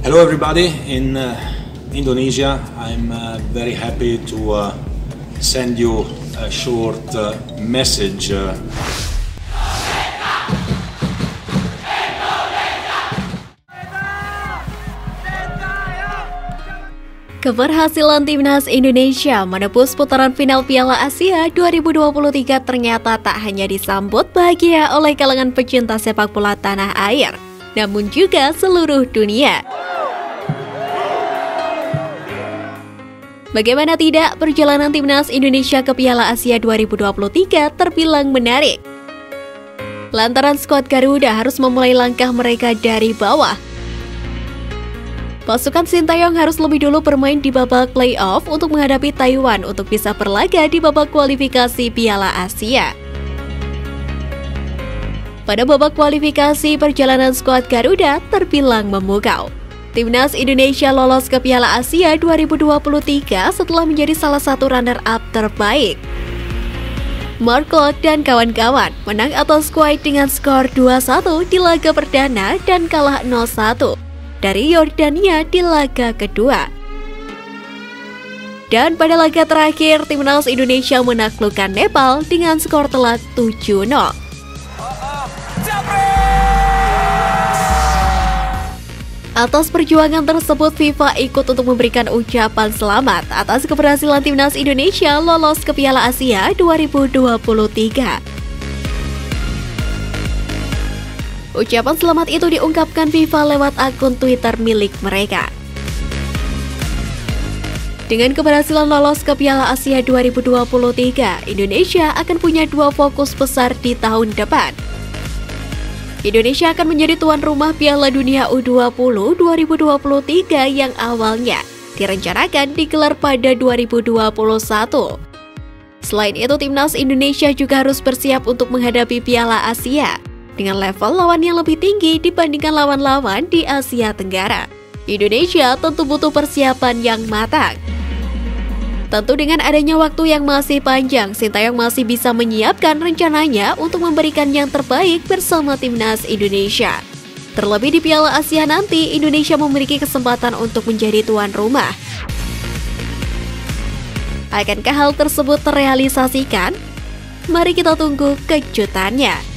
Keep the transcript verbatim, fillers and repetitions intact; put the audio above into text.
Hello everybody in uh, Indonesia. I'm uh, very happy to uh, send you a short uh, message. Uh, Keberhasilan Timnas Indonesia menembus putaran final Piala Asia dua ribu dua puluh tiga ternyata tak hanya disambut bahagia oleh kalangan pecinta sepak bola tanah air, namun juga seluruh dunia. Bagaimana tidak, perjalanan Timnas Indonesia ke Piala Asia dua ribu dua puluh tiga terbilang menarik. Lantaran skuad Garuda harus memulai langkah mereka dari bawah. Pasukan Sintayong harus lebih dulu bermain di babak playoff untuk menghadapi Taiwan untuk bisa berlaga di babak kualifikasi Piala Asia. Pada babak kualifikasi, perjalanan skuad Garuda terbilang memukau. Timnas Indonesia lolos ke Piala Asia dua ribu dua puluh tiga setelah menjadi salah satu runner-up terbaik. Mark Klok dan kawan-kawan menang atas Kuwait dengan skor dua satu di laga perdana dan kalah nol satu dari Yordania di laga kedua. Dan pada laga terakhir, Timnas Indonesia menaklukkan Nepal dengan skor telak tujuh nol. Atas perjuangan tersebut, FIFA ikut untuk memberikan ucapan selamat atas keberhasilan Timnas Indonesia lolos ke Piala Asia dua ribu dua puluh tiga. Ucapan selamat itu diungkapkan FIFA lewat akun Twitter milik mereka. Dengan keberhasilan lolos ke Piala Asia dua ribu dua puluh tiga, Indonesia akan punya dua fokus besar di tahun depan. Indonesia akan menjadi tuan rumah Piala Dunia U dua puluh dua ribu dua puluh tiga yang awalnya direncanakan digelar pada dua ribu dua puluh satu. Selain itu, Timnas Indonesia juga harus bersiap untuk menghadapi Piala Asia dengan level lawan yang lebih tinggi dibandingkan lawan-lawan di Asia Tenggara. Indonesia tentu butuh persiapan yang matang. Tentu dengan adanya waktu yang masih panjang, Sintayong masih bisa menyiapkan rencananya untuk memberikan yang terbaik bersama Timnas Indonesia. Terlebih di Piala Asia nanti, Indonesia memiliki kesempatan untuk menjadi tuan rumah. Akankah hal tersebut terrealisasikan? Mari kita tunggu kejutannya.